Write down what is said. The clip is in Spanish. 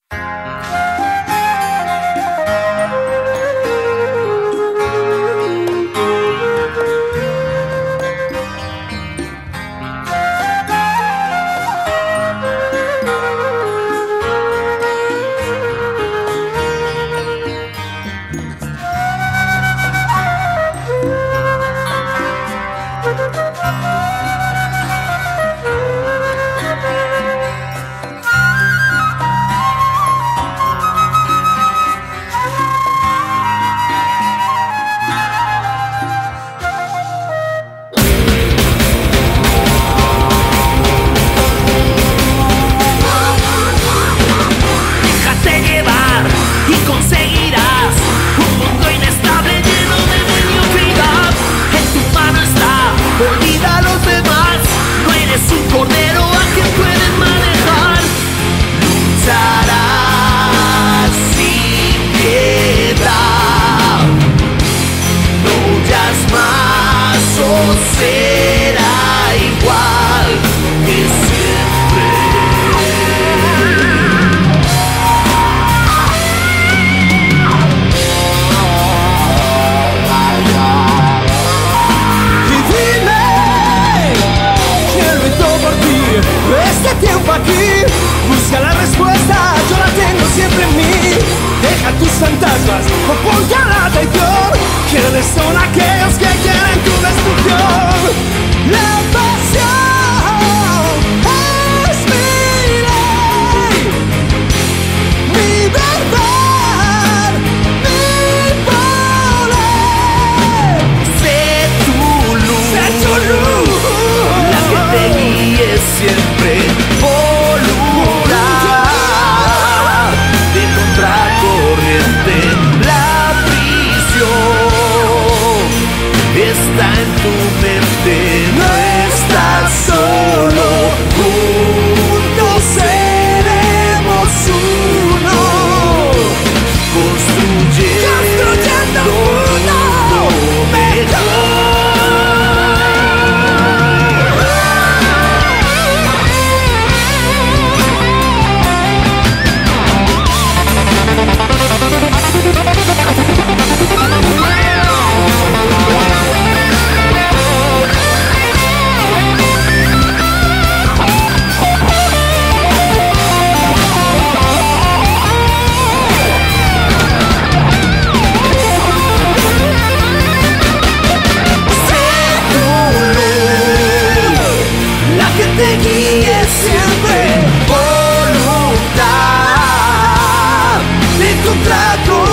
Fantasmas, oponte a la traición. ¿Quiénes son aquellos que quieren tu destrucción? La pasión es mi ley, mi verdad, mi poder. Sé tu luz, la que te guíe siempre. La prisión está en tu mente, no estás solo. Juntos seremos uno, construyendo un mundo mejor. Te guíe siempre, voluntad de encontrar